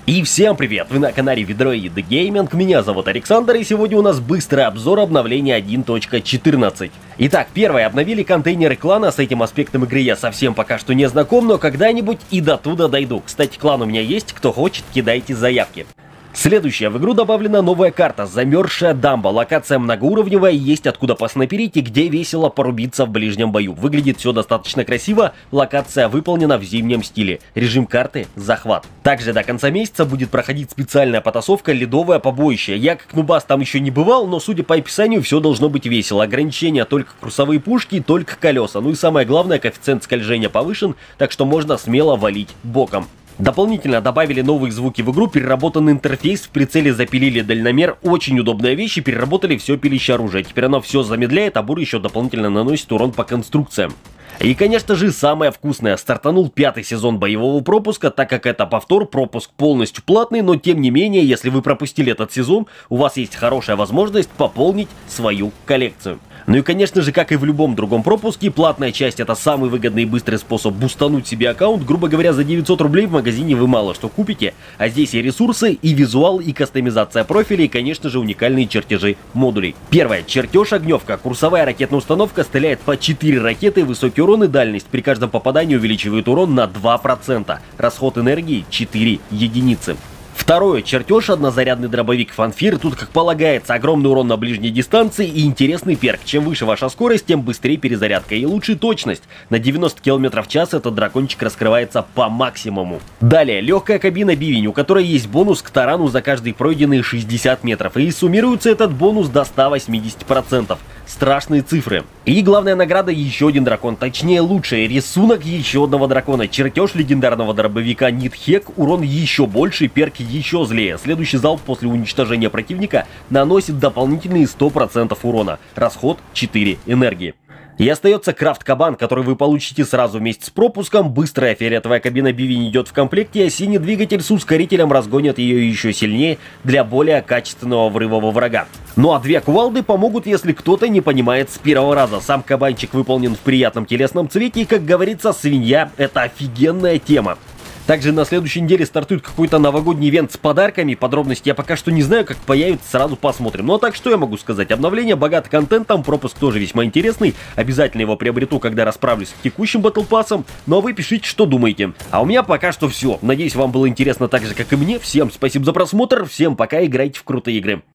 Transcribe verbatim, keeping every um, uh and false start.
И всем привет! Вы на канале Ведроид Гейминг, меня зовут Александр, и сегодня у нас быстрый обзор обновления один точка четырнадцать. Итак, первое, обновили контейнеры клана, с этим аспектом игры я совсем пока что не знаком, но когда-нибудь и до туда дойду. Кстати, клан у меня есть, кто хочет, кидайте заявки. Следующее, в игру добавлена новая карта «Замерзшая дамба». Локация многоуровневая, есть откуда поснайперить и где весело порубиться в ближнем бою. Выглядит все достаточно красиво, локация выполнена в зимнем стиле. Режим карты «Захват». Также до конца месяца будет проходить специальная потасовка «Ледовое побоище». Я как нубас там еще не бывал, но судя по описанию все должно быть весело. Ограничения только курсовые пушки, только колеса. Ну и самое главное, коэффициент скольжения повышен, так что можно смело валить боком. Дополнительно добавили новые звуки в игру, переработанный интерфейс, в прицеле запилили дальномер, очень удобная вещь, и переработали все пилище оружия. Теперь оно все замедляет, а бур еще дополнительно наносит урон по конструкциям. И, конечно же, самое вкусное, стартанул пятый сезон боевого пропуска, так как это повтор, пропуск полностью платный, но тем не менее, если вы пропустили этот сезон, у вас есть хорошая возможность пополнить свою коллекцию. Ну и, конечно же, как и в любом другом пропуске, платная часть — это самый выгодный и быстрый способ бустануть себе аккаунт. Грубо говоря, за девятьсот рублей в магазине вы мало что купите, а здесь и ресурсы, и визуал, и кастомизация профиля, и, конечно же, уникальные чертежи модулей. Первое. Чертеж огневка. Курсовая ракетная установка стреляет по четыре ракеты, высокий урон и дальность. При каждом попадании увеличивает урон на два процента. Расход энергии четыре единицы. Второе. Чертеж, однозарядный дробовик Фанфир. Тут, как полагается, огромный урон на ближней дистанции и интересный перк. Чем выше ваша скорость, тем быстрее перезарядка и лучшая точность. На девяносто километров в час этот дракончик раскрывается по максимуму. Далее. Легкая кабина бивень, у которой есть бонус к тарану за каждые пройденные шестьдесят метров. И суммируется этот бонус до ста восьмидесяти процентов. Страшные цифры. И главная награда — еще один дракон, точнее лучший рисунок еще одного дракона. Чертеж легендарного дробовика Нитхек, урон еще больше, перк еще злее. Следующий залп после уничтожения противника наносит дополнительные сто процентов урона. Расход четыре энергии. И остается крафт-кабан, который вы получите сразу вместе с пропуском. Быстрая фиолетовая кабина бивень идет в комплекте, а синий двигатель с ускорителем разгонит ее еще сильнее для более качественного врыва во врага. Ну а две кувалды помогут, если кто-то не понимает с первого раза. Сам кабанчик выполнен в приятном телесном цвете, и, как говорится, свинья — это офигенная тема. Также на следующей неделе стартует какой-то новогодний ивент с подарками. Подробности я пока что не знаю, как появится, сразу посмотрим. Ну а так что я могу сказать? Обновление богато контентом, пропуск тоже весьма интересный. Обязательно его приобрету, когда расправлюсь с текущим Battle Pass'ом. Ну а вы пишите, что думаете. А у меня пока что все. Надеюсь, вам было интересно так же, как и мне. Всем спасибо за просмотр, всем пока, играйте в крутые игры.